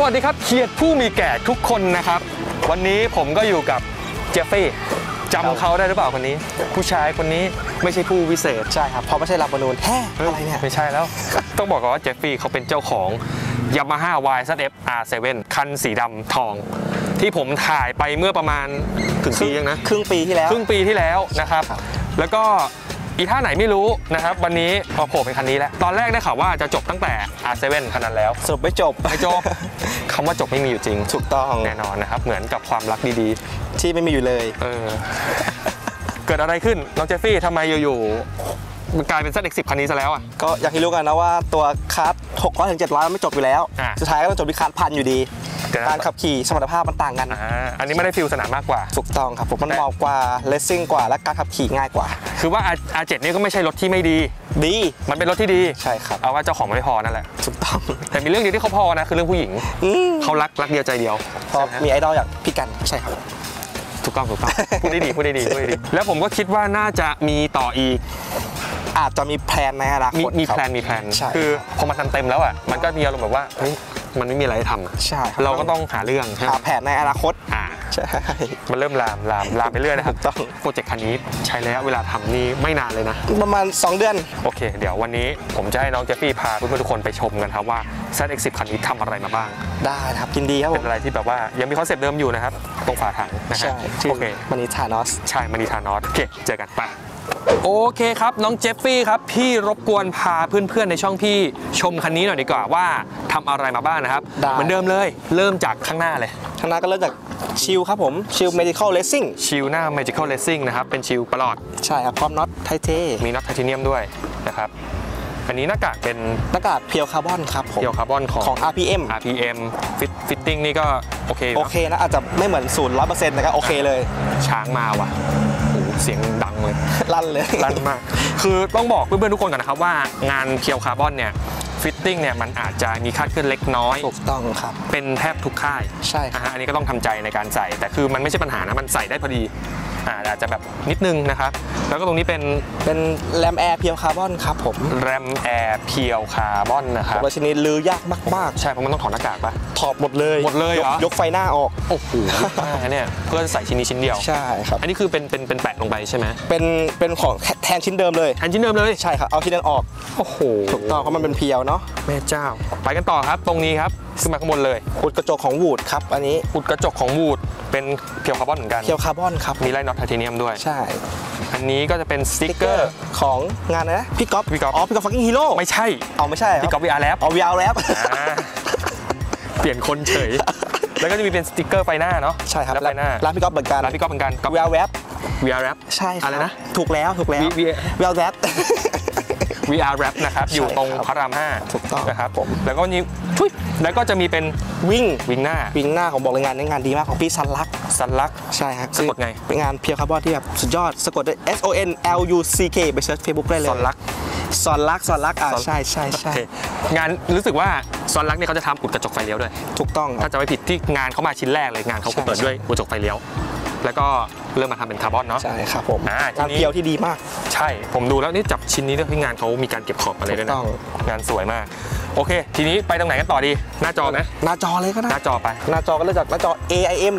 วัสดีครับเกียรติผู้มีแก่ทุกคนนะครับวันนี้ผมก็อยู่กับเจฟฟี่จำเขาได้หรือเปล่าคนนี้ผู้ชายคนนี้ไม่ใช่ผู้วิเศษใช่ครับเพราะไม่ใช่ลาบานูนแฮ่อะไรเนี่ยไม่ใช่แล้ว ต้องบอกก่อนว่าเจฟฟี่เขาเป็นเจ้าของ Yamaha YZF R7 คันสีดำทองที่ผมถ่ายไปเมื่อประมาณถึงปียังนะครึ่งปีที่แล้วนะครับแล้วก็อีท่าไหนไม่รู้นะครับวันนี้พอโผล่เป็นคันนี้แล้วตอนแรกได้ข่าวว่าจะจบตั้งแต่ R7 คันนั้นแล้วสรุปไม่จบคำว่าจบไม่มีอยู่จริงถูกต้องแน่นอนนะครับเหมือนกับความรักดีๆที่ไม่มีอยู่เลยเกิดอะไรขึ้นน้องเจฟฟี่ทำไมอยู่ๆมันกลายเป็น ZX10 คันนี้ซะแล้วอ่ะก็อยากให้รู้กันนะว่าตัวคัส600 ถึง 700ไม่จบอยู่แล้วสุดท้ายก็ต้องจบที่คัส1,000อยู่ดีการขับขี่สมรรถภาพมันต่างกันอันนี้ไม่ได้ฟิลสนามมากกว่าถูกต้องครับผมมันเหมาะกว่าเลสซิ่งกว่าและการขับขี่ง่ายกว่าคือว่า R7 นี่ก็ไม่ใช่รถที่ไม่ดีมันเป็นรถที่ดีใช่ครับเอาว่าเจ้าของไม่พอนั่นแหละถูกต้องแต่มีเรื่องเดียวที่เขาพอนะคือเรื่องผู้หญิงเขารักเดียวใจเดียวพอมีไอดอลอย่างพี่กันใช่ครับถูกต้องพูดได้ดีแล้วผมก็คิดว่าน่าจะมีต่ออีกอาจจะมีแพลนในอนาคตมีแพลนคือพอมาทำเต็มแล้วอ่ะมันก็มีอารมณ์แบบว่าเฮ้ยมันไม่มีอะไรให้ทำใช่เราก็ต้องหาเรื่องหาแผนในอนาคตใช่มันเริ่มลามไปเรื่อยนะครับโปรเจกต์คันนี้ใช้ระยะเวลาทำนี่ไม่นานเลยนะประมาณ2 เดือนโอเคเดี๋ยววันนี้ผมจะให้น้องเจฟฟี่พาเพื่อนๆทุกคนไปชมกันครับว่า ZX10 คันนี้ทำอะไรมาบ้างได้ครับยินดีครับเป็นอะไรที่แบบว่ายังมีคอนเซ็ปต์เดิมอยู่นะครับตรงฝาถังนะฮะโอเคมานิธานอสใช่มานิธานอสโอเคเจอกันไปโอเคครับน้องเจฟฟี่ครับพี่รบกวนพาเพื่อนๆในช่องพี่ชมคันนี้หน่อยดีกว่าว่าทำอะไรมาบ้างนะครับเหมือนเดิมเลยเริ่มจากข้างหน้าเลยข้างหน้าก็เริ่มจากชิลครับผมชิล Medical Racing ชิลหน้า Medical Racing นะครับเป็นชิลประหลอดใช่ครับพร้อมน็อตไทเทมีน็อตไทเทเนียมด้วยนะครับอันนี้หน้ากากเป็นหน้ากากเพียวคาร์บอนครับผมเพียวคาร์บอนของ RPM ฟิตติ้งนี่ก็โอเคนะอาจจะไม่เหมือน0-100%นะครับโอเคเลยช้างมาว่ะเสียงดังเลยลั่นมากคือต้องบอกเพื่อนๆทุกคนกันนะครับว่างานเพียวคาร์บอนเนี่ยฟิตติ้งเนี่ยมันอาจจะมีคาดเคลื่อนเล็กน้อยถูกต้องครับเป็นแทบทุกค่ายใช่อันนี้ก็ต้องทำใจในการใส่แต่คือมันไม่ใช่ปัญหานะมันใส่ได้พอดีอาจจะแบบนิดนึงนะครับแล้วก็ตรงนี้เป็นแรมแอร์เพียวคาร์บอนครับผมแรมแอร์เพียวคาร์บอนนะครับชนิดลือยากมากใช่เพราะมันต้องถอดหน้ากากป่ะถอดหมดเลยเหรอยกไฟหน้าออกโอ้โหเนี่ยเพื่อใส่ชิ้นนี้ชิ้นเดียวใช่ครับอันนี้คือเป็นแปะลงไปใช่ไหมเป็นของแทนชิ้นเดิมเลยใช่ครับเอาชิ้นนั้นออกโอ้โหถูกต้องเพราะมันเป็นเพียวเนาะแม่เจ้าไปกันต่อครับตรงนี้ครับขึ้นมาข้างบนเลยอุดกระจกของวูดครับอันนี้อุดกระจกของวูดเป็นเพียวคาร์บอนเหมือนกันเพียวคาร์บอนครับมีไล่น็อตไทเทเนียมด้วยใช่อันนี้ก็จะเป็นสติ๊กเกอร์ของงานนะพี่ก๊อฟฟักกิ้งฮีโร่ไม่ใช่ไม่ใช่พี่ก๊อฟ VR Lab VR Lab เปลี่ยนคนเฉยแล้วก็จะมีเป็นสติ๊กเกอร์ไฟหน้าเนาะใช่ครับไฟหน้าร้านพี่ก๊อฟเหมือนกัน VR Lab ใช่อะไรนะถูกแล้ว VR Lab VR Wrap นะครับอยู่ตรงพระราม 5 ถูกต้องนะครับแล้วก็จะมีเป็นวิ่งหน้าของบอกเลยงานดีมากของพี่ซันลักใช่ครับสะกดไงเป็นงานเพียวคาร์บอนที่แบบสุดยอดสะกดด้วย SONLUCK ไปเซิร์ช Facebook ได้เลยซอนลักใช่งานรู้สึกว่าซอนลักเนี่ยเขาจะทำอุดกระจกไฟเลี้ยวด้วยถูกต้องถ้าจะไม่ผิดที่งานเขามาชิ้นแรกเลยงานเขาเปิดด้วยกระจกไฟเลี้ยวแล้วก็เริ่มมาทำเป็นคาร์บอนเนาะใช่ครับผมงานเพียวที่ดีมากใช่ผมดูแล้วนี่จับชิ้นนี้ด้วยที่งานเขามีการเก็บขอบอะไรด้วยนะงานสวยมากโอเคทีนี้ไปตรงไหนกันต่อดีหน้าจอไหมหน้าจอเลยก็ได้หน้าจอไปหน้าจอก็เริ่มจากหน้าจอ AIM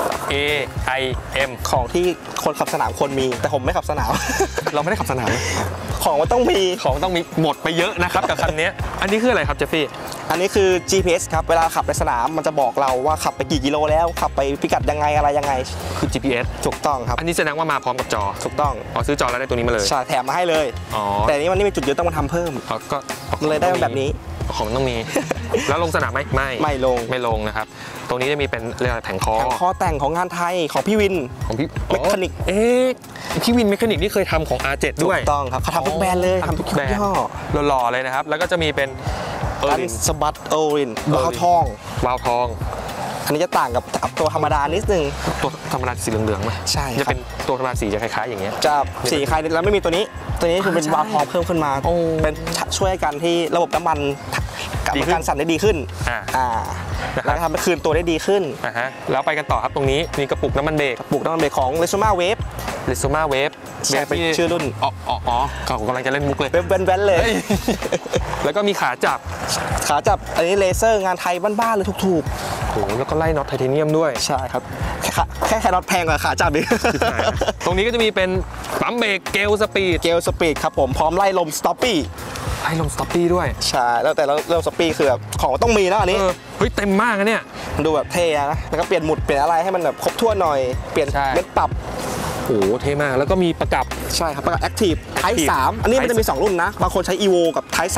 ของที่คนขับสนามคนมีแต่ผมไม่ขับสนามเราไม่ได้ขับสนามของมันต้องมีหมดไปเยอะนะครับกับคันนี้อันนี้คืออะไรครับเจฟฟี่อันนี้คือ GPS ครับเวลาขับในสนามมันจะบอกเราว่าขับไปกี่กิโลแล้วขับไปพิกัดยังไงอะไรยังไงคือ GPS ถูกต้องครับอันนี้แสดงว่ามาพร้อมกับจอถูกต้องซื้อจอแล้วได้ตัวนี้มาเลยใช่แถมมาให้เลยแต่นี้มันไม่มีจุดยึดต้องมาทำเพิ่มก็เลยได้แบบนี้ของต้องมีแล้วลงสนามไม่ลงนะครับตรงนี้จะมีเป็นเรื่องแผงคอแต่งของงานไทยของพี่วินของพี่เมคานิกพี่วินเมคานิกนี่เคยทำของ R7 ด้วยถูกต้องครับเขาทำทุกแบรนด์เลยทำทุกยี่ห้อหล่อเลยนะครับแล้วก็จะมีเป็นสบัตโอรินวาวทองอันนี้จะต่างกับตัวธรรมดานิดนึงตัวธรรมดาสีเหลืองๆไหมใช่จะเป็นตัวธรรมดาสีจะคล้ายๆอย่างเงี้ยจะสีคล้ายแล้วไม่มีตัวนี้คือเป็นวาล์วทองเพิ่มขึ้นมาเป็นช่วยกันที่ระบบน้ำมันการสั่นได้ดีขึ้นแล้วก็ทำให้คืนตัวได้ดีขึ้นแล้วไปกันต่อครับตรงนี้มีกระปุกน้ำมันเบรกของ Resuma Wave ใช่เป็นชื่อรุ่นอ๋อเขากำลังจะเล่นมุกเลยแว่นๆเลยแล้วก็มีขาจับอันนี้เลเซอร์งานไทยบ้านๆเลยถูกโอ้โหแล้วก็ไล่น็อตไทเทเนียมด้วยๆใช่ครับแค่น็อตแพงกว่าขาจับอีกตรงนี้ก็จะมีเป็นปั๊มเบรกเกลสปีดเกลสปีดครับผมพร้อมไล่ลมสต็อปปี้ไล่ลมสต็อปปี้ด้วยใช่แล้วแต่เริ่มสปีดคือแบบของต้องมีนะอันนี้เฮ้ยเต็มมากนะเนี่ยมันดูแบบเท่นะแล้วก็เปลี่ยนหมุดเปลี่ยนอะไรให้มันแบบครบถ้วนหน่อยเปลี่ยนใช่เม็ดปรับโอ้โหเท่มากแล้วก็มีประกับใช่ครับประกับ Active Type 3อันนี้มันจะมี2รุ่นนะบางคนใช้ Evo กับ Type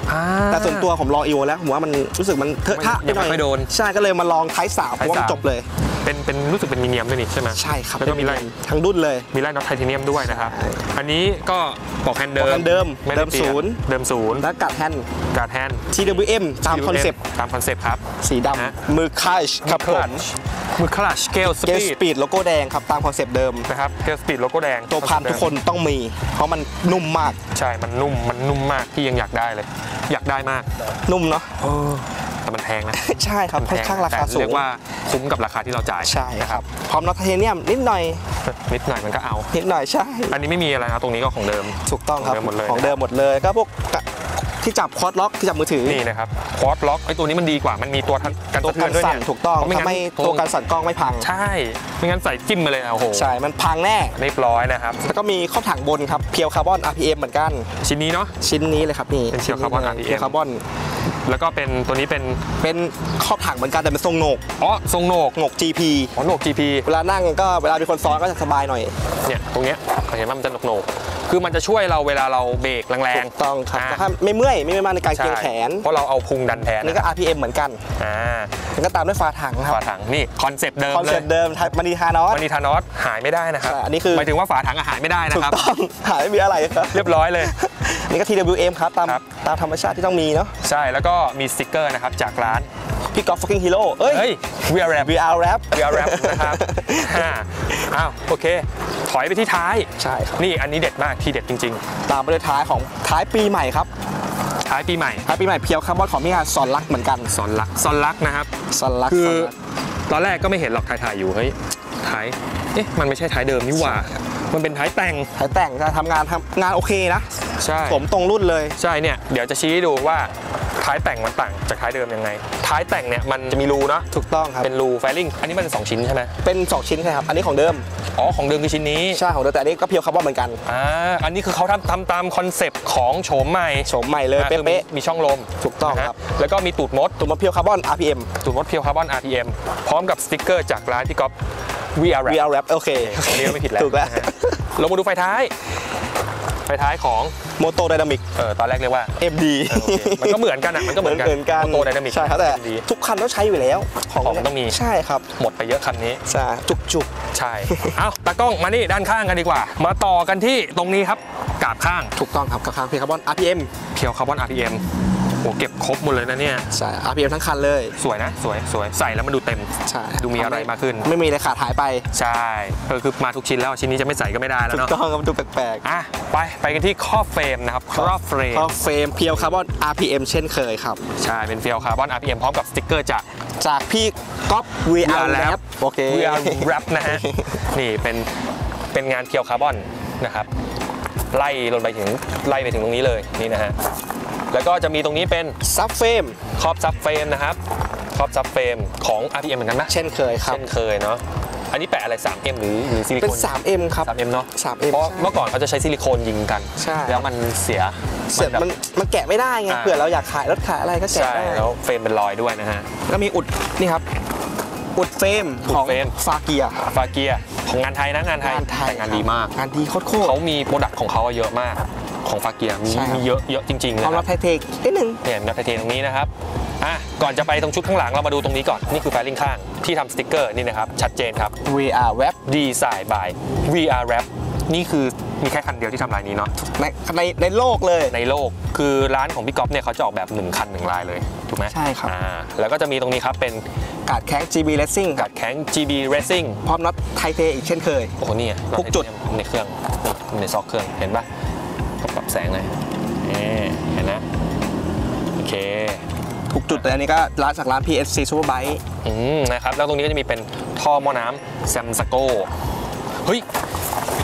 3แต่ส่วนตัวผมลอง Evo แล้วผมว่ามันรู้สึกมันเถอะทะไปหน่อยไม่โดนใช่ก็เลยมาลอง Type 3เพราะว่ามันจบเลยเป็นรู้สึกเป็นมีเนียมด้วยนี่ใช่ไหมใช่ครับแล้วก็มีไล่ทั้งดุนเลยมีไล่น็อตไทเทเนียมด้วยนะครับอันนี้ก็ปอกแฮนด์เดิปอกแฮนด์เดิมไม่ได้ปลี่ยเดิมศูนย์เดิมศูนย์แล้วกัดแฮนด์การ์ดแฮนด์ TWM ตามคอนเซปต์ตามคอนเซปต์ครับสีดฮะำมือคลัชครับผมมือคลัชเกลสเกลปีสดปีดโลโก้แดงครับตามคอนเซปต์เดิมนะครับเกลสปีดโลโก้แดงตัวพันทุกคนต้องมี เพราะมันนุ่มมากใช่มันนุ่มมากที่ยังอยากได้เลย อยากได้มากนุ่มเนาะแต่มันแพงนะใช่ครับค่อนข้างราคาสูแต่เรีงยกว่าคุ้มกับราคาที่เราจ่ายใช่นะคครัรับบ พร้อมน็อตไทเทเนียมนิดหน่อยนิดหน่อยมันก็เอานิดหน่อยใช่อันนี้ไม่มีอะไรนะตรงนี้ก็ของเดิมถูกต้องครับของเดิมหมดเลยของเดิมหมดเลยก็พวกที่จับคอร์ดล็อกที่จับมือถือนี่นะครับควอดล็อกไอ้ตัวนี้มันดีกว่ามันมีตัวกันตัวสะเทืกัอน นด้วยสั่นเนี่ยถูกต้องเพราะไม่งั้นทำให้ตัวกันสั่นกล้องไม่พังใช่ไม่งั้นใส่จิ้มมาเลยนะโอ้โหใช่มันพังแน่เรียบร้อยนะครับแล้วก็มีครอบถังบนครับเพียวคาร์บอน RPM เหมือนกันชิ้นนี้เนาะชิ้นนี้เลยครับนี่เป็น Pure Carbon RPM เพียวคาร์บอนแล้วก็เป็นตัวนี้เป็นเป็นครอบถังเหมือนกันแต่เป็นทรงโหนกอ๋อทรงโหนกโหนก GP อ๋อโหนก GP เวลานั่งก็เวลามีคนซ้อนก็จะสบายหน่อยเนี่ยตรงเนี้ยเห็นว่ามันจะโหนกคือมันจะช่วยเราเวลาเราเบรกแรงถูกต้องครับาแต่ถ้าไม่เมื่อยไม่มากในการใช่เกร็งแขนเพราะเราเอาพุงดันแทนนี่ก็ RPM เหมือนกันอ่าแล้วก็ตามด้วยฝาถังครับฝาถังนี่คอนเซปต์เดิมคอนเลเซ็ยปต์เดิมมานีฮานอสมันนีทานอสหายไม่ได้นะครับใช่อันนี้คือหมายถึงว่าฝาถังหายไม่ได้นะถูกครับต้องหายไม่มีอะไรครับเรียบร้อยเลยนี่ก็ TWM ครับครับตามธรรมชาติที่ต้องมีเนาะใช่แล้วก็มีสติกเกอร์นะครับจากร้านพี่กอล์ฟ fucking hero เอ้ยเฮ้ย We are rap VR rap We are rap นะครับอ้าวโอเค ถอยไปที่ท้ายใช่ครับนี่อันนี้เด็ดมากทีเด็ดจริงตามไปด้วยท้ายของท้ายปีใหม่ครับๆ ท้ายปีใหม่ท้ายปีใหม่เพียวคาร์บอนของพี่ฮานสอนรักเหมือนกันซอนลักนะครับสอนรักคือสอนรักตอนแรกก็ไม่เห็นหรอกถ่ายอยู่เฮ้ยท้ายเอ๊ะมันไม่ใช่ท้ายเดิมนี่หว่ามันเป็นท้ายแต่งท้ายแต่งจะทำงานโอเคนะใช่ผมตรงรุ่นเลยใช่เนี่ยเดี๋ยวจะชี้ให้ดูว่าท้ายแต่งมันต่างจากท้ายเดิมยังไง ท้ายแต่งเนี่ยมันจะมีรูเนาะถูกต้องครับเป็นรูแฟลิงอันนี้มันเป็น2ชิ้นใช่ไหมเป็น2ชิ้นใช่ครับอันนี้ของเดิมอ๋อของเดิมคือชิ้นนี้ใช่ของเดิมแต่อันนี้ก็เพียวคาร์บอนเหมือนกันอันนี้คือเขาทำตามคอนเซปต์ของโฉมใหม่โฉมใหม่เลยคือเป๊ะมีช่องลมถูกต้องนะฮะครับแล้วก็มีตูดมดๆตัวมาเพียวคาร์บอน RPM ตูดมดเพียวคาร์บอน RPM พร้อมกับสติ๊กเกอร์จากร้านพี่ก๊อฟ We are Rap VR rap โอเคอันนี้ก็ไม่ผิดแล้วถูกแล้วนะฮะเรามาดูไฟท้ายของโมโตไดนามิกตอนแรกเรียกว่า MD โอเคมันก็เหมือนกันอ่ะมันก็เหมือนกัน โมโตไดนามิกใช่ครับแต่ดีทุกคันต้องใช้อยู่แล้วของต้องมีใช่ครับหมดไปเยอะคันนี้ใช่จุกใช่ เอาตากล้องมานี่ด้านข้างกันดีกว่า มาต่อกันที่ตรงนี้ครับกาบข้างถูกต้องครับกับคางเพียวคาร์บอน RPM เพียวคาร์บอน RPM โอ้เก็บครบหมดเลยนะเนี่ยใช่ RPM ทั้งคันเลยสวยนะสวยใส่แล้วมันดูเต็มใช่ดูมีอะไรมากขึ้นไม่มีอะไรขาดหายไปใช่คือมาทุกชิ้นแล้วชิ้นนี้จะไม่ใส่ก็ไม่ได้แล้วถูกเนาะต้องครับดูแปลกอ่ะไปกันที่ครอบเฟรมนะครับครอบเฟรมๆก็เฟรมเพียวคาร์บอน RPM เช่นเคยครับใช่เป็นเฟียวคาร์บอน RPM พร้อมกับสติ๊กเกอร์จากจากพี่ก๊อฟ VR rap โอเค VR Rap นะฮะ นี่เป็นงานเพียวคาร์บอนนะครับไล่ลงไปถึงตรงนี้เลยนี่นะฮะแล้วก็จะมีตรงนี้เป็นซับเฟรมครอบซับเฟรมนะครับครอบซับเฟรมของ RPM เหมือนกันนะเช่นเคยครับเช่นเคยเนาะอันนี้แปะอะไร 3M หรือซิลิโคนเป็น 3M ครับ 3M เนาะ 3M เพราะใช่เมื่อก่อนเขาจะใช้ซิลิโคนยิงกันใช่แล้วมันเสียเสร็จแบบมันแกะไม่ได้ไงเผื่อเราอยากขายรถขายอะไรก็แกะใช่ได้แล้วเฟรมเป็นรอยด้วยนะฮะแล้วมีอุดนี่ครับอุดเฟรมอุดของเฟรมฟาเกียฟาเกียของงานไทยนะงานไทยแต่งานดีมากงานดีโคตรเขามีโปรดักต์ของเขาเยอะมากของฟาเกียมีใช่ครับมีเยอะจริงๆๆนะความครัรับบ ไทยนิดนึงเนี่ยมีนับไทเทนตรงนี้นะครับก่อนจะไปตรงชุดข้างหลังเรามาดูตรงนี้ก่อนนี่คือแฟลิงข้างที่ทำสติ๊กเกอร์นี่นะครับชัดเจนครับ VR Web ดีไซน์ by VR Rap นี่คือมีแค่คันเดียวที่ทำลายนี้เนาะในโลกเลยในโลกคือร้านของพี่ก๊อฟเนี่ยเขาจะออกแบบ1คัน1ลายเลยถูกไหมใช่ครับแล้วก็จะมีตรงนี้ครับเป็นการ์ดแข้ง GB Racing คกัรับดแข้ง GB Racing พร้อมน็อตไทเทอีกเช่นเคยโอ้โหนี่ไงทุกจุดในเครื่องนี่ในซอกเครื่องเห็นปะปรับแสงเลยเห็นนะโอเคทุกจุดแต่อันนี้ก็ร้านจากร้าน PSC Superbike นะครับแล้วตรงนี้ก็จะมีเป็นท่อหม้อน้ำแซมสโก้เฮ้ย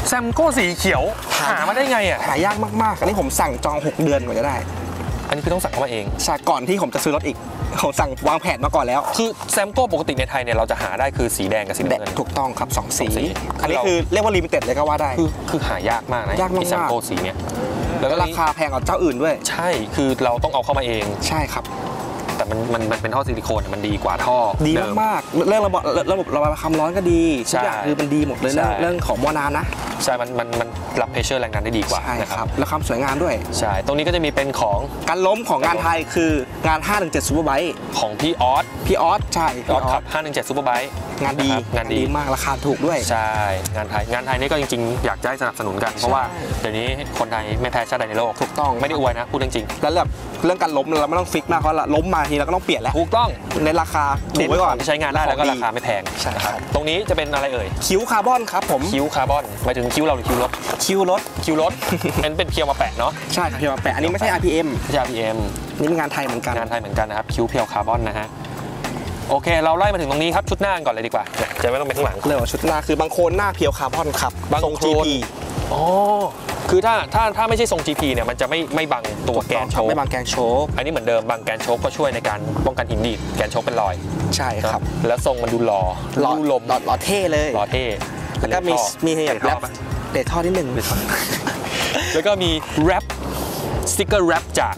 แซมโก้สีเขียวหามาได้ไงอ่ะหายากมากๆอันนี้ผมสั่งจอง6 เดือนกว่าจะได้อันนี้คือต้องสั่งเข้ามาเองใช่ก่อนที่ผมจะซื้อรถอีกผมสั่งวางแผนมาก่อนแล้วคือแซมโก้ปกติในไทยเนี่ยเราจะหาได้คือสีแดงกับสีแดน้ำกเงินถูกต้องครับ2 สีสีอันนี้คือเรียกว่าลิมิเต็ดเลยก็ว่าได้คือหายากมากนะยากมากที่แซมโก้สีเนี่ยแล้วก็ราคาแพงกว่าเจ้าอื่นด้วยใช่คือเราต้องเอาเข้ามาเองใช่ครับแต่มันเป็นท่อซิลิโคนมันดีกว่าท่อดีเดิมมากๆเรื่องระบบระบายความร้อนก็ดีทุกอย่างใช่คือมันดีหมดเลยใช่เรื่องของหม้อน้ำนะใช่มันรับเพรสเชอร์แรงดันได้ดีกว่าใช่นะคครัรับบ แล้วความสวยงามด้วยใช่ตรงนี้ก็จะมีเป็นของการล้มของงานไทยคืองาน 517 Super Bike ของพี่ออสพี่ออสใช่ออสขับ517 Super Bike งานดีนะครับงานดีมากราคาถูกด้วยใช่งานไทยนี่ก็จริงๆ อยากจะให้สนับสนุนกัน เพราะว่าเดี๋ยวนี้คนไทยไม่แพ้ชาติใดในโลกถูกต้องไม่ได้อวยนะ พูดจริงแล้วแบบเรื่องการล้มเราไม่ต้องฟิกมากเพราะล้มมาทีเราก็ต้องเปลี่ยนแล้วๆถูกต้องในราคาถูกไว้ก่อนใช้งานได้แล้วก็ราคาไม่แพงใช่ครับตรงนี้จะเป็นอะไรเอ่ยคิ้วคาร์บอนครับผมคิ้วคาร์บอนหมายถึงคิ้วเราหรือคิ้วรถคิ้วรถคิ้วรถ อันเป็นเพียวมาแปะเนาะใช่ครับพี่มาแปะอันนี้ไม่ใช่ RPM ไม่ใช่ RPM นี่เป็นงานไทยเหมือนกันงานไทยเหมือนกันนะครับคิ้วเพียวคาร์บอนนะฮะโอเค เราไล่มาถึงตรงนี้ครับชุดหน้าก่อนเลยดีกว่าเนี่ยจะไม่ต้องไปข้างหลังเรื่องของชุดหน้าคือบางโคนหน้าเพียวคาร์บอนครับบางทรงโคลน GP อ๋อคือถ้าไม่ใช่ทรง GP เนี่ยมันจะไม่บังตัวแกนโชว์ไม่บางแกนโชกอันนี้เหมือนเดิมบางแกนโชกก็ช่วยในการป้องกันหินดีดแกนโชกเป็นรอยใช่ครับแล้วทรงมันดูหล่อหล่อดูลมหล่อเท่เลยหล่อเท่แล้วก็มีแบบแรแรปปเดทท่อนิดหนึ่งแล้วก็มีแรปสติ๊กเกอร์แรปจาก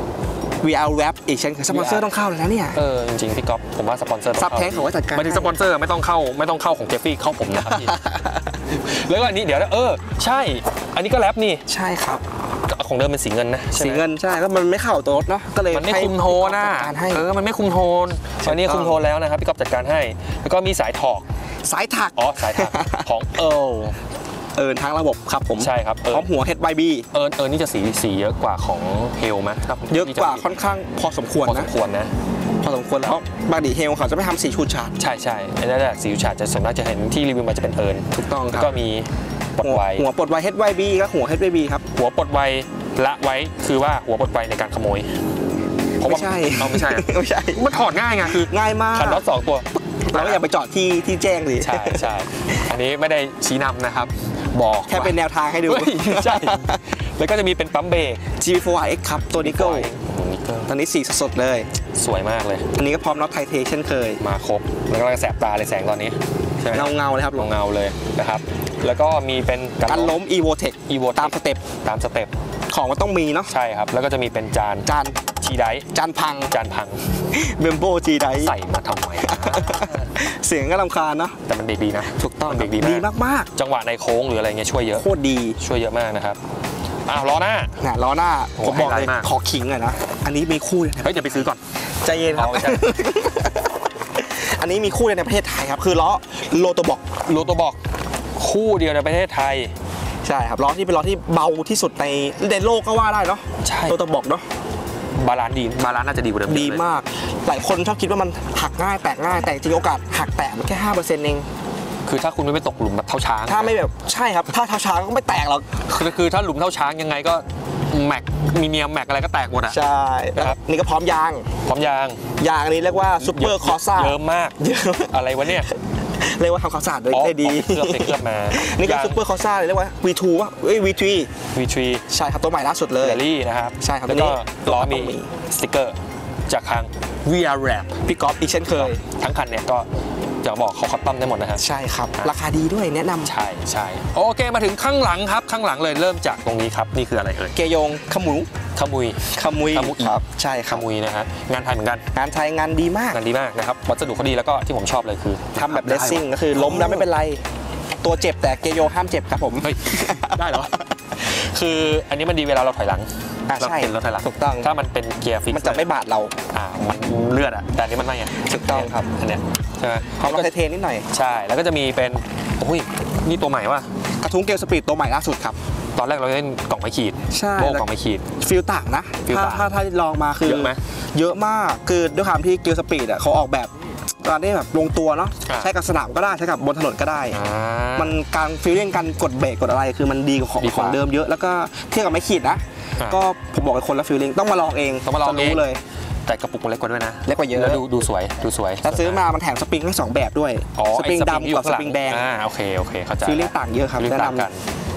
VR Rap อีกเช่นเคยสปอนเซอร์ต้องเข้าเลยนะเนี่ยจริงๆพี่ก๊อฟผมว่าสปอนเซอร์ซับแท้งเขาไว้จัดการไม่ถึงสปอนเซอร์ไม่ต้องเข้าของเจฟฟี่เข้าผมนะครับพี่ แล้วก็อันนี้เดี๋ยวนะใช่ อันนี้ก็แรปนี่ใช่ครับของเดิมเป็นสีเงินนะใช่ไหมสีเงินใช่ก็มันไม่เข้าตัวรถเนาะก็เลยมันไม่คุมโทนนะจัดการให้มันไม่คุมโทนตอนนี้คุมโทนแล้วนะครับพี่ก๊อฟจัดการให้ แล้วก็มีสายถอกสายถักสายถักของทั้งระบบครับผมใช่ครับพร้อมหัว HYB นี่จะสีเยอะกว่าของเฮลไหมครับเยอะกว่าค่อนข้างพอสมควรพอสนะมควรนะพอสมควรแล้วบางดีเฮลเขาจะไม่ทำสีชูดฉาดใช่อันนั้นแหละสีฉาดจะส่วนมากจะเห็นที่รีวิวมาจะเป็นถูกต้องคแล้รับวก็มีปลดไวหัวปลดไว HYB ก็หัว HYB ครับหัวปลดไวละไว้คือว่าหัวปลดไวในการขโมยไม่ใช่ไม่ใช่ไม่ใช่มันถอดง่ายไงคือง่ายมากขันน็อต2 ตัวเราก็อย่าไปจอดที่แจ้งเลยใช่อันนี้ไม่ได้ชี้นำนะครับบอกแค่เป็นแนวทางให้ดูใช่แล้วก็จะมีเป็นปั๊มเบรก GV4RX ครับตัวนิกเกิลตอนนี้สีสดๆเลยสวยมากเลยอันนี้ก็พร้อมน็อตไทเทเช่นเคยมาครบแล้วก็แสบตาเลยแสงตอนนี้ใช่ไหมเงาเลยครับเงาเลยนะครับแล้วก็มีเป็นการล้ม EvoTech ตามสเต็ป ของมันต้องมีเนาะใช่ครับแล้วก็จะมีเป็นจาน ทีไดจานพัง เบมโบจีไดใส่มาทำไมเสียงก็รำคาญเนาะแต่มันเบรกดีนะถูกต้องมันเบรกดีดีมากจังหวะในโค้งหรืออะไรเงี้ยช่วยเยอะโคตรดีช่วยเยอะมากนะครับล้อหน้าล้อหน้าโอ้ผมบอกเลยไฮไลท์มากขอขิงหน่อยนะอันนี้มีคู่เลยนะเฮ้ยเดี๋ยวไปซื้อก่อนใจเย็นครับไม่ใช่อันนี้มีคู่ในประเทศไทยครับคือล้อโลโตบอกโลโตบอกคู่เดียวในประเทศไทยใช่ครับล้อที่เป็นล้อที่เบาที่สุดในโลกก็ว่าได้เนาะใช่โลโตบอกเนาะบาลานซ์น่าจะดีกว่าเดิมดีมากหลายคนชอบคิดว่ามันหักง่ายแตกง่ายแต่จริงโอกาสหักแตกมันแค่ 5% เองคือถ้าคุณไม่ไปตกหลุมแบบเท่าช้างถ้าไม่แบบใช่ครับถ้าเท้าช้างก็ไม่แตกหรอกคือถ้าหลุมเท่าช้างยังไงก็แม็กมีเนียมแม็กอะไรก็แตกหมดอ่ะใช่นะครับนี่ก็พร้อมยางพร้อมยางอันนี้เรียกว่าซูเปอร์คอร์ซ่าเยอะมากอะไรวะเนี่ยเรียกว่าทำความสะอาดโดยได้ดีเคลือบมานี่ก็ซูเปอร์คอร์ซ่าเรียกว่า V2 วะV3 V3 ใช่ครับตัวใหม่ล่าสุดเลยแรลลี่นะครับใช่ครับแล้วก็ตัวนี้ล้อต้องมีมีสติ๊กเกอร์จากทาง VR Rap พี่ก๊อฟอีกเช่นเคยทั้งคันเนี่ยก็จะบอกเขาคัสตอมได้หมดนะครับใช่ครับราคาดีด้วยแนะนำใช่โอเคมาถึงข้างหลังครับข้างหลังเลยเริ่มจากตรงนี้ครับนี่คืออะไรเอ่ยเกยงขมุยขมุยครับใช่คขรับมุยนะฮะงานไทยเหมือนกันงานไทยงานดีมากงานดีมากนะครับวัสดุเขาดีแล้วก็ที่ผมชอบเลยคือทำแบบเลสซิ่งก็คือล้มแล้วไม่เป็นไร ตัวเจ็บแต่เกโยห้ามเจ็บครับผมเฮ้ยได้เหรอคืออันนี้มันดีเวลาเราถอยหลังเราใช่เห็นเราถอยหลังถูกต้องถ้ามันเป็นเกียร์ฟิกมันจะไม่บาดเรามันเลือดอ่ะแต่อันนี้มันไม่ไงถูกต้องครับอันเนี้ยใช่ไหมความร้อนเทนิดหน่อยใช่แล้วก็จะมีเป็นโอ้ยนี่ตัวใหม่ว่ะกระทุ้งเกลสปีดตัวใหม่ล่าสุดครับตอนแรกเราเล่นกล่องไม้ขีดใช่โบกล่องไม้ขีดฟิลต่างนะฟิลต่างถ้าลองมาคือเยอะไหมเยอะมากคือด้วยความที่เกลสปีดอ่ะเขาออกแบบตอนนี้แบบลงตัวเนาะอ่าใช้กับสนามก็ได้ใช้กับบนถนนก็ได้อ่ามันการฟีลลิ่งการกดเบรกกดอะไรคือมันดีกว่าของดีกว่าเดิมเยอะแล้วก็เทียบกับไม้ขีดนะอ่าก็ผมบอกเลยคนละฟีลลิ่งต้องมาลองเองต้องมาลองจะรู้เองเลยแต่กระปุกมันเล็กกว่าด้วยนะเล็กกว่าเยอะแล้วดูสวยถ้าซื้อมามันแถมสปริงให้2แบบด้วยอ๋อสปริงไอ้ดำกับสปริงแดงโอเคเข้าใจฟีลลิ่งต่างเยอะครับฟีลลิ่งแนะต่างกันนำ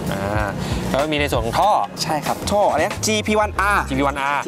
แล้วมีในส่วนของท่อใช่ครับท่ออันนี้ GP1R GP1R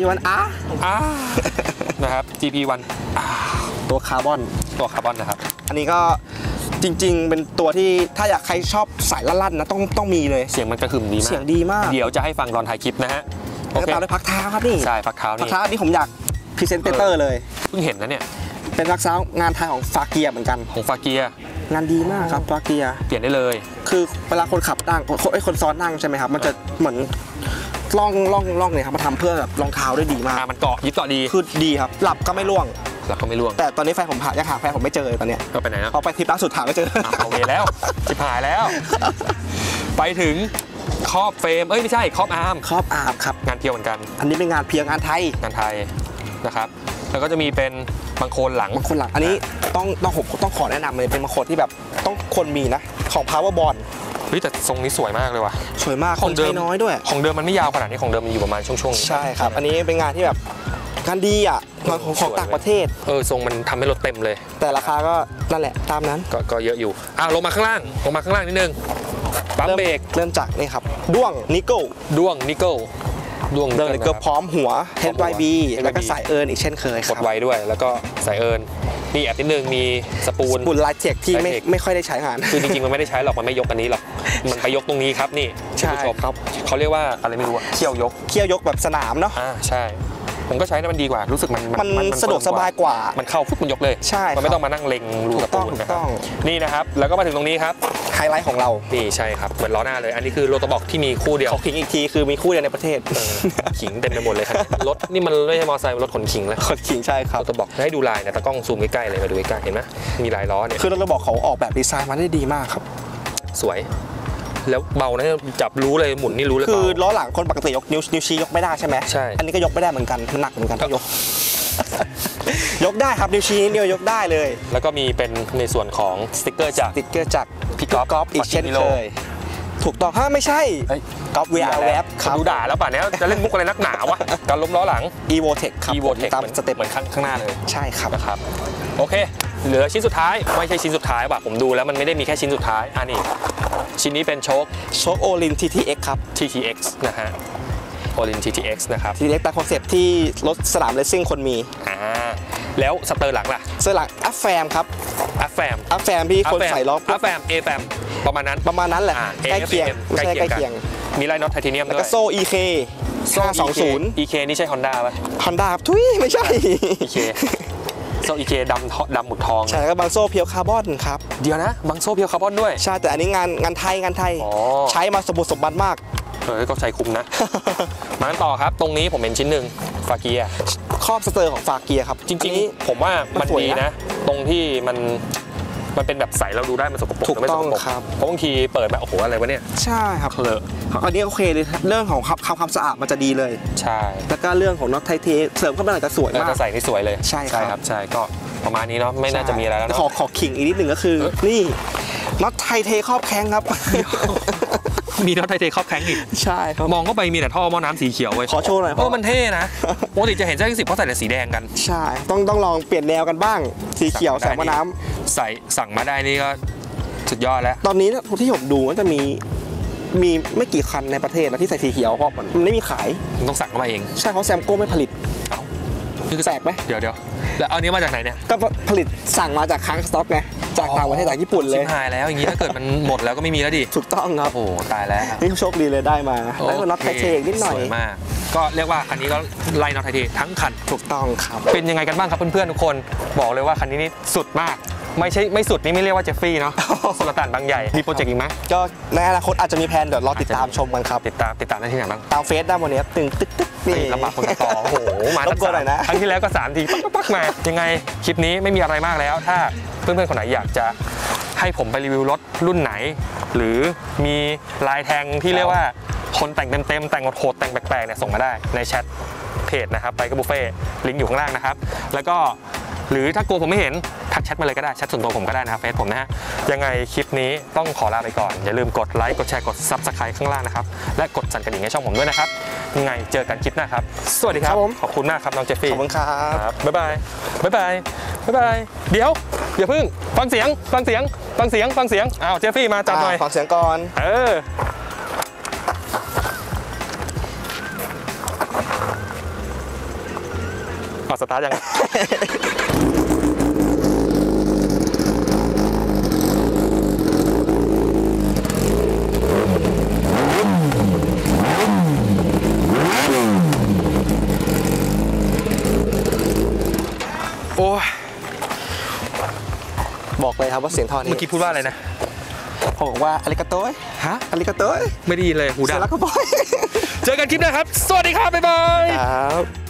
นะครับ GP1 ตัวคาร์บอนนะครับอันนี้ก็จริงๆเป็นตัวที่ถ้าอยากใครชอบสายลั่นๆนะต้องมีเลยเสียงมันกระหึ่มดีมากเสียงดีมากเดี๋ยวจะให้ฟังตอนถ่ายคลิปนะฮะโอเคตามด้วยพักเท้าครับนี่ใช่พักเท้านี่ผมอยากพรีเซนเตอร์เลยเพิ่งเห็นนะเนี่ยเป็นพักเท้างานไทยของฟาเกียเหมือนกันของฟาเกียงานดีมากครับฟาเกียเปลี่ยนได้เลยคือเวลาคนขับนั่งคนซ้อนนั่งใช่ไหมครับมันจะเหมือนล่องเนี่ยครับมาทำเพื่อแบบรองเท้าได้ดีมากมันเกาะยึดเกาะดีคือดีครับหลับก็ไม่ร่วงแต่ตอนนี้แฟนผมยังหาแฟนผมไม่เจอตอนเนี้ยก็ไปไหนนะพอไปทริปล่าสุดหาไม่เจอโอเคแล้วชิบหายแล้วไปถึงครอบเฟรมไม่ใช่ครอบอาร์มครับงานเพียวเหมือนกันอันนี้เป็นงานเพียงงานไทยนะครับแล้วก็จะมีเป็นบางโคนหลังอันนี้ต้องขอแนะนำเลยเป็นบางโคนที่แบบต้องคนมีนะของ Powerbond เฮ้ยแต่ทรงนี้สวยมากเลยว่ะสวยมากคนใช้น้อยด้วยของเดิมมันไม่ยาวขนาดนี้ของเดิมมันอยู่ประมาณช่วงใช่ครับอันนี้เป็นงานที่แบบงานดีอ่ะของต่างประเทศทรงมันทำให้รถเต็มเลยแต่ราคาก็นั่นแหละตามนั้นก็เยอะอยู่ลงมาข้างล่างนิดนึงปั๊มเบรกเริ่มจากนี่ครับด้วงนิกเกิลเดินนิกเกิลพร้อมหัว HYB แล้วก็สายเอิร์นอีกเช่นเคยกดไวด้วยแล้วก็สายเอิร์นนี่แอบนิดนึงมีสปูนลายเจ็กที่ไม่ค่อยได้ใช้งานคือจริงๆมันไม่ได้ใช้หรอกมันไม่ยกอันนี้หรอกมันไปยกตรงนี้ครับนี่ใช่ครับเขาเรียกว่าอะไรไม่รู้เขี้ยวยกแบบสนามเนาะใช่ผมก็ใช้มันดีกว่ารู้สึกมันสะดวกสบายกว่ามันเข้าฟุบมันยกเลยใช่มันไม่ต้องมานั่งเล็งรูกระตุ้นนะครับนี่นะครับแล้วก็มาถึงตรงนี้ครับไฮไลท์ของเรานี่ใช่ครับเหมือนล้อหน้าเลยอันนี้คือโรตาบ็อกที่มีคู่เดียวขิงอีกทีคือมีคู่เดียวในประเทศขิงเต็มไปหมดเลยครับรถนี่มันไม่ใช่มอเตอร์ไซค์รถขนขิงแล้วขนขิงใช่ครับโรตาบ็อกให้ดูลายนะตะกล้องซูมใกล้ๆเลยมาดูใกล้ๆเห็นไหมมีลายล้อเนี่ยคือโรตาบ็อกเขาออกแบบดีไซน์มาได้ดีมากครับสวยแล้วเบานะจับรู้เลยหมุนนี่รู้เลยคือล้อหลังคนปกติยกนิ้วชี้ยกไม่ได้ใช่ไหมใช่อันนี้ก็ยกไม่ได้เหมือนกันมันหนักเหมือนกันยกได้ครับนิ้วชี้เดียวยกได้เลยแล้วก็มีเป็นในส่วนของสติ๊กเกอร์จากพี่ก๊อฟอีกเช่นเคยถูกต้องไม่ใช่ก๊อฟ VR Lab ครับดูด่าแล้วป่ะเนี้ยจะเล่นมุกอะไรนักหนาวะการล้มล้อหลัง Evotech ครับตามสเต็ปเหมือนข้างหน้าเลยใช่ครับนะครับโอเคเหลือชิ้นสุดท้ายไม่ใช่ชิ้นสุดท้ายว่ะผมดูแล้วมันไม่ได้มีแค่ชิ้นสุดท้ายนี่ชิ้นนี้เป็นโชคโอลิน TTX ครับ TTX นะฮะโอลิน TTX นะครับ TTX แต่คอนเซ็ปต์ที่รถสนามเลสซิ่งคนมีแล้วสเตอร์หลังล่ะสเตอร์หลังอัพแฟมครับอัพแฟมพี่คนใส่ล้ออัพแฟม A แฟมประมาณนั้นแหละใกล้เคียงมีลายน็อตไทเทเนียมด้วยแล้วก็โซ่ EK 520 EK นี่ใช่ Honda ป่ะ Honda ครับทุยไม่ใช่ EK โซ่ EK ดำหมุดทองใช่แล้วก็บางโซ่เพียวคาร์บอนครับเดี๋ยวนะบางโซ่เพียวคาร์บอนด้วยใช่แต่อันนี้งานไทยใช้มาสมบูรณ์สมบัติมากก็ใช้คุ้มนะมาต่อครับตรงนี้ผมเห็นชิ้นหนึ่งฟาเกียครอบสเตอร์ของฟาเกียครับจริงๆผมว่ามันดีนะตรงที่มันเป็นแบบใสเราดูได้มันสกปรกถูกต้องครับเพราะบางทีเปิดแบบโอ้โหอะไรวะเนี่ยใช่ครับอันนี้โอเคเลยเรื่องของความสะอาดมันจะดีเลยใช่แล้วก็เรื่องของน็อตไทเทเสริมเข้ามาหน่อยก็สวยมากจะใส่ที่สวยเลยใช่ครับใช่ก็ประมาณนี้เนาะไม่น่าจะมีอะไรแล้วขอขิงอีกนิดหนึ่งก็คือนี่น็อตไทเทครอบแข้งครับมีน็อตไทเทครอบแข้งอีกใช่ครับมองเข้าไปมีแต่ท่อหม้อน้ำสีเขียวเว้ยขอโชว์หน่อยเพราะมันเท่นะปกติจะเห็นเจ้า10เขาใส่แต่สีแดงกันใช่ต้องลองเปลี่ยนแนวกันบ้างสีเขียวใส่หม้อน้ำสั่งมาได้นี่ก็สุดยอดแล้วตอนนี้ที่ผมดูก็จะมีไม่กี่คันในประเทศนะที่ใส่สีเขียวเพราะมันไม่มีขายต้องสั่งเข้ามาเองใช่เพราะแซมโก้ไม่ผลิตนี่คือแสบไหมเดี๋ยวแล้วเอานี้มาจากไหนเนี่ยก็ผลิตสั่งมาจากค้างสต็อกไงจากต่างประเทศจากญี่ปุ่นเลยชิบหายแล้วอย่างนี้ถ้าเกิดมันหมดแล้วก็ไม่มีแล้วดิถูกต้องครับโอ้ตายแล้วนี่โชคดีเลยได้มาแล้วน็อตไทเทนิดหน่อยสวยมากก็เรียกว่าคันนี้ก็ไล่น็อตไทเททั้งคันถูกต้องครับเป็นยังไงกันบ้างครับเพื่อนๆทุกคนบอกเลยว่าคันนี้นี่สุดมากไม่สุดนี่ไม่เรียกว่าเจฟฟี่เนาะสุลต่านบางใหญ่มีโปรเจกต์อีกไหมก็ในอนาคตอาจจะมีแผนเดี๋ยวรอติดตามชมกันครับติดตามได้ที่ไหนบ้างตามเฟซได้วันนี้ตึงตึ๊กนี่ลำบากคนต่อโอ้โหมาตั้งแต่ครั้งที่แล้วก็3ทีปักมายังไงคลิปนี้ไม่มีอะไรมากแล้วถ้าเพื่อนๆคนไหนอยากจะให้ผมไปรีวิวรถรุ่นไหนหรือมีลายแทงที่เรียกว่าคนแต่งเต็มแต่งโหดแต่งแปลกๆเนี่ยส่งมาได้ในแชทเพจนะครับไปกับบุฟเฟ่ลิงก์อยู่ข้างล่างนะครับแล้วก็หรือถ้ากลัวผมไม่เห็นทักแชทมาเลยก็ได้แชทส่วนตัวผมก็ได้นะครับเฟซผมนะฮะยังไงคลิปนี้ต้องขอลาไปก่อนอย่าลืมกดไลค์กดแชร์กด Subscribe ข้างล่างนะครับและกดสั่นกระดิ่งให้ช่องผมด้วยนะครับยังไงเจอกันคลิปหน้าครับสวัสดีครับขอบคุณมากครับน้องเจฟฟี่ขอบคุณครับบ๊ายบายเดี๋ยวอย่าเพิ่งฟังเสียงอ้าวเจฟฟี่มาจับหน่อยฟังเสียงก่อนออกสตาร์ทยังโอ้ยบอกเลยครับว่าเสียงท่อนี้เมื่อกี้พูดว่าอะไรนะผมบอกว่าอาริกาโต้ยฮะอาริกาโต้ยไม่ได้ยินเลยหูดัเสียบแล้วก็บอยเจอกันคลิปหน้าครับ สวัสดีครับ บ๊ายบายครับ